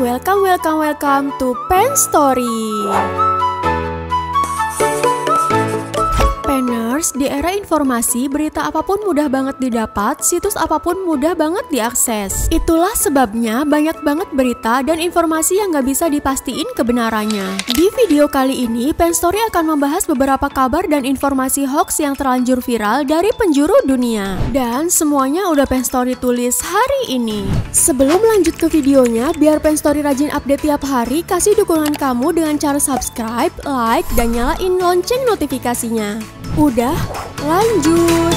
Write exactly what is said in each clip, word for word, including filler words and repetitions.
welcome, welcome, welcome to Pen Story. Penners, di era informasi, berita apapun mudah banget didapat, situs apapun mudah banget diakses. Itulah sebabnya banyak banget berita dan informasi yang gak bisa dipastiin kebenarannya. Di video kali ini, Pen Story akan membahas beberapa kabar dan informasi hoax yang terlanjur viral dari penjuru dunia. Dan semuanya udah Pen Story tulis hari ini. Sebelum lanjut ke videonya, biar Pen Story rajin update tiap hari, kasih dukungan kamu dengan cara subscribe, like, dan nyalain lonceng notifikasinya. Udah, lanjut.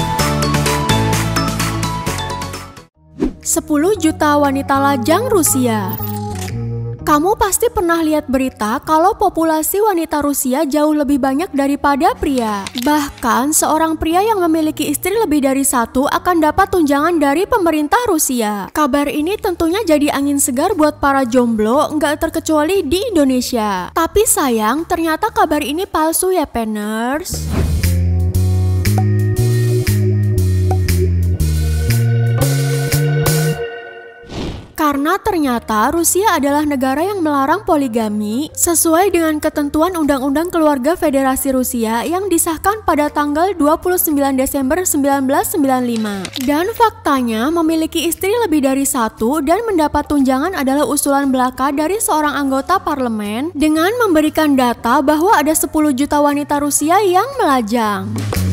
sepuluh juta wanita lajang Rusia. Kamu pasti pernah lihat berita kalau populasi wanita Rusia jauh lebih banyak daripada pria. Bahkan seorang pria yang memiliki istri lebih dari satu akan dapat tunjangan dari pemerintah Rusia. Kabar ini tentunya jadi angin segar buat para jomblo, nggak terkecuali di Indonesia. Tapi sayang, ternyata kabar ini palsu ya Penners. Karena ternyata Rusia adalah negara yang melarang poligami sesuai dengan ketentuan Undang-Undang Keluarga Federasi Rusia yang disahkan pada tanggal dua puluh sembilan Desember seribu sembilan ratus sembilan puluh lima. Dan faktanya memiliki istri lebih dari satu dan mendapat tunjangan adalah usulan belaka dari seorang anggota parlemen dengan memberikan data bahwa ada sepuluh juta wanita Rusia yang melajang.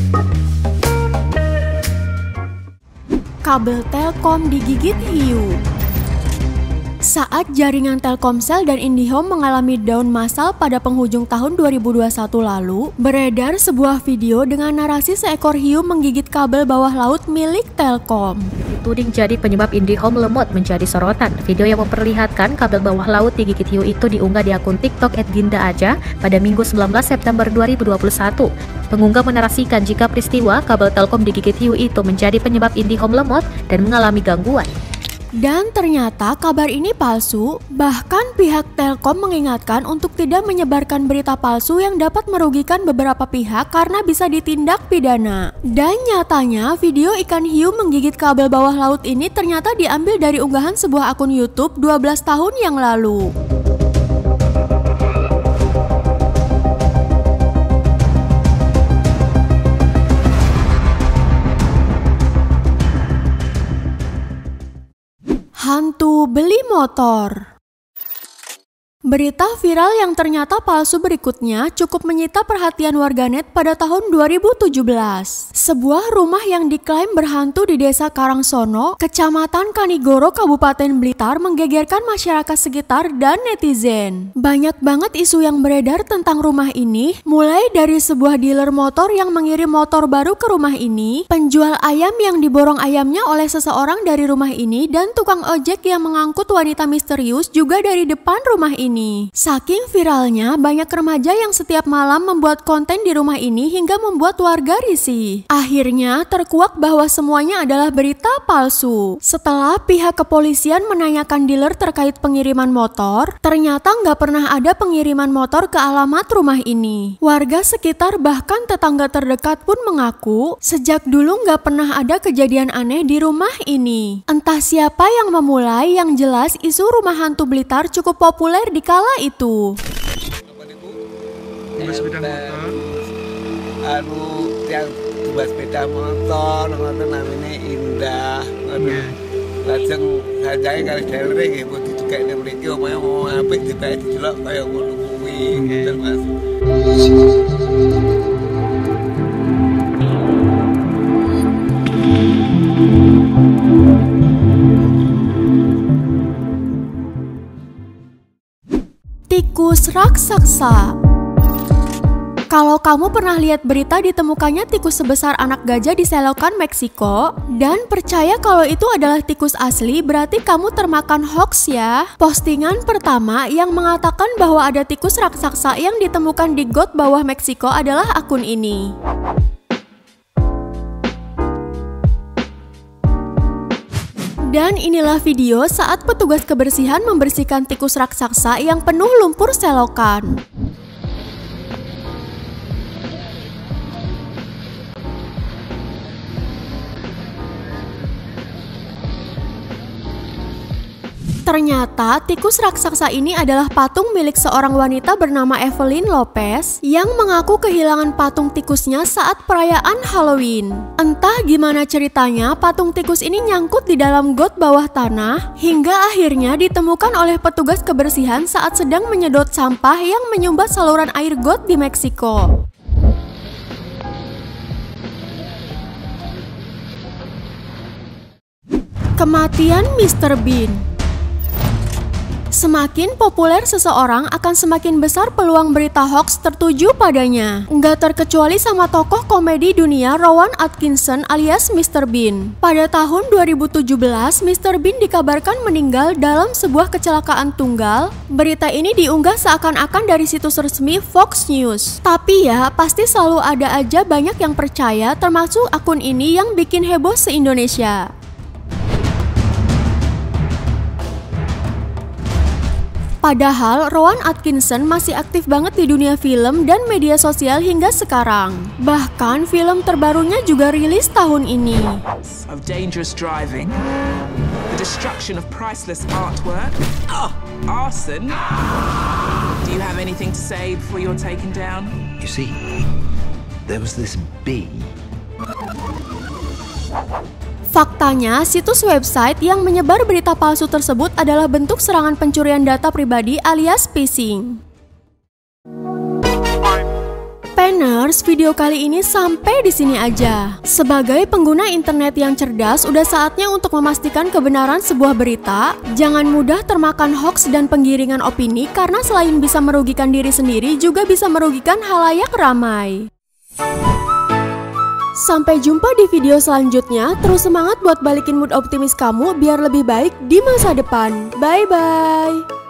Kabel Telkom digigit hiu. Saat jaringan Telkomsel dan IndiHome mengalami down massal pada penghujung tahun dua ribu dua puluh satu lalu, beredar sebuah video dengan narasi seekor hiu menggigit kabel bawah laut milik Telkom. Dituding jadi penyebab IndiHome lemot menjadi sorotan. Video yang memperlihatkan kabel bawah laut digigit hiu itu diunggah di akun TikTok et ginda aja pada Minggu sembilan belas September dua ribu dua puluh satu. Pengunggah menarasikan jika peristiwa kabel Telkom digigit hiu itu menjadi penyebab IndiHome lemot dan mengalami gangguan. Dan ternyata kabar ini palsu, bahkan pihak Telkom mengingatkan untuk tidak menyebarkan berita palsu yang dapat merugikan beberapa pihak karena bisa ditindak pidana. Dan nyatanya video ikan hiu menggigit kabel bawah laut ini ternyata diambil dari unggahan sebuah akun YouTube dua belas tahun yang lalu. Hantu beli motor. Berita viral yang ternyata palsu berikutnya cukup menyita perhatian warganet pada tahun dua ribu tujuh belas. Sebuah rumah yang diklaim berhantu di Desa Karangsono, Kecamatan Kanigoro, Kabupaten Blitar menggegerkan masyarakat sekitar dan netizen. Banyak banget isu yang beredar tentang rumah ini, mulai dari sebuah dealer motor yang mengirim motor baru ke rumah ini, penjual ayam yang diborong ayamnya oleh seseorang dari rumah ini, dan tukang ojek yang mengangkut wanita misterius juga dari depan rumah ini. Saking viralnya, banyak remaja yang setiap malam membuat konten di rumah ini hingga membuat warga risih. Akhirnya terkuak bahwa semuanya adalah berita palsu. Setelah pihak kepolisian menanyakan dealer terkait pengiriman motor, ternyata nggak pernah ada pengiriman motor ke alamat rumah ini. Warga sekitar bahkan tetangga terdekat pun mengaku sejak dulu nggak pernah ada kejadian aneh di rumah ini. Entah siapa yang memulai, yang jelas isu rumah hantu Blitar cukup populer di kala itu. Tugas sepeda motor. Anu yang tugas sepeda motor, ngoten namine Indah. Aduh. Lajeng sajake kali dhewe nggih mbok dicekekne mriki omahe mau apik dibae didelok kaya ngono kuwi, ngoten Mas. Tikus raksasa. Kalau kamu pernah lihat berita ditemukannya tikus sebesar anak gajah di selokan Meksiko dan percaya kalau itu adalah tikus asli, berarti kamu termakan hoax ya. Postingan pertama yang mengatakan bahwa ada tikus raksasa yang ditemukan di got bawah Meksiko adalah akun ini. Dan inilah video saat petugas kebersihan membersihkan tikus raksasa yang penuh lumpur selokan. Ternyata tikus raksasa ini adalah patung milik seorang wanita bernama Evelyn Lopez yang mengaku kehilangan patung tikusnya saat perayaan Halloween. Entah gimana ceritanya, patung tikus ini nyangkut di dalam got bawah tanah hingga akhirnya ditemukan oleh petugas kebersihan saat sedang menyedot sampah yang menyumbat saluran air got di Meksiko. Kematian mister Bean. Semakin populer seseorang akan semakin besar peluang berita hoax tertuju padanya. Nggak terkecuali sama tokoh komedi dunia Rowan Atkinson alias mister Bean. Pada tahun dua ribu tujuh belas, mister Bean dikabarkan meninggal dalam sebuah kecelakaan tunggal. Berita ini diunggah seakan-akan dari situs resmi Fox News. Tapi ya, pasti selalu ada aja banyak yang percaya, termasuk akun ini yang bikin heboh se-Indonesia. Padahal Rowan Atkinson masih aktif banget di dunia film dan media sosial hingga sekarang. Bahkan film terbarunya juga rilis tahun ini. Of dangerous driving, the destruction of priceless artwork, oh, arson. Do you have anything to say before you're taken down? You see, there was this bee. Faktanya, situs website yang menyebar berita palsu tersebut adalah bentuk serangan pencurian data pribadi alias phishing. Penners, video kali ini sampai di sini aja. Sebagai pengguna internet yang cerdas, udah saatnya untuk memastikan kebenaran sebuah berita. Jangan mudah termakan hoax dan penggiringan opini karena selain bisa merugikan diri sendiri, juga bisa merugikan halayak ramai. Sampai jumpa di video selanjutnya. Terus semangat buat balikin mood optimis kamu biar lebih baik di masa depan. Bye-bye.